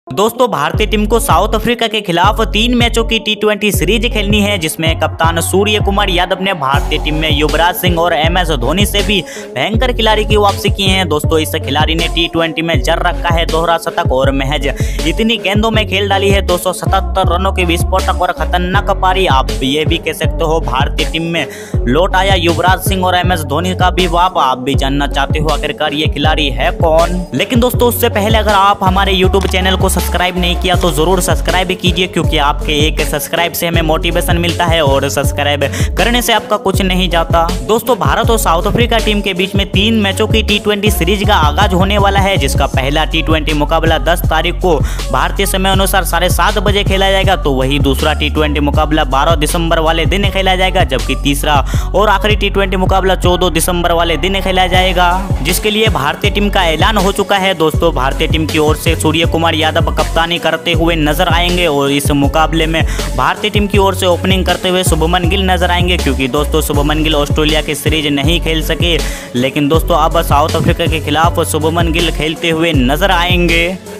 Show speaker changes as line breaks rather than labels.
दोस्तों भारतीय टीम को साउथ अफ्रीका के खिलाफ 3 मैचों की टी20 सीरीज खेलनी है, जिसमें कप्तान सूर्य कुमार यादव ने भारतीय टीम में युवराज सिंह और MS धोनी से भी भयंकर खिलाड़ी की वापसी की है। दोस्तों इस खिलाड़ी ने टी20 में जड़ रखा है दोहरा शतक और महज इतनी गेंदों में खेल डाली है 277 रनों की विस्फोटक और खतरनाक पारी। आप ये भी कह सकते हो भारतीय टीम में लौट आया युवराज सिंह और MS धोनी का भी वाप। आप भी जानना चाहते हो आखिरकार ये खिलाड़ी है कौन? लेकिन दोस्तों उससे पहले अगर आप हमारे यूट्यूब चैनल को सब्सक्राइब नहीं किया तो जरूर सब्सक्राइब कीजिए, क्योंकि आपके एक सब्सक्राइब से हमें मोटिवेशन मिलता है और सब्सक्राइब करने से आपका कुछ नहीं जाता। दोस्तों भारत और साउथ अफ्रीका टीम के बीच में 3 मैचों की टी20 सीरीज का आगाज होने वाला है, जिसका पहला टी20 मुकाबला 10 तारीख को भारतीय समय अनुसार 7:30 बजे खेला जाएगा, तो वही दूसरा टी20 मुकाबला 12 दिसंबर वाले दिन खेला जाएगा, जबकि तीसरा और आखिरी टी20 मुकाबला 14 दिसंबर वाले दिन खेला जाएगा, जिसके लिए भारतीय टीम का ऐलान हो चुका है। दोस्तों भारतीय टीम की ओर से सूर्य कुमार यादव कप्तानी करते हुए नजर आएंगे और इस मुकाबले में भारतीय टीम की ओर से ओपनिंग करते हुए शुभमन गिल नजर आएंगे, क्योंकि दोस्तों शुभमन गिल ऑस्ट्रेलिया की सीरीज नहीं खेल सके। लेकिन दोस्तों अब साउथ अफ्रीका के खिलाफ शुभमन गिल खेलते हुए नजर आएंगे।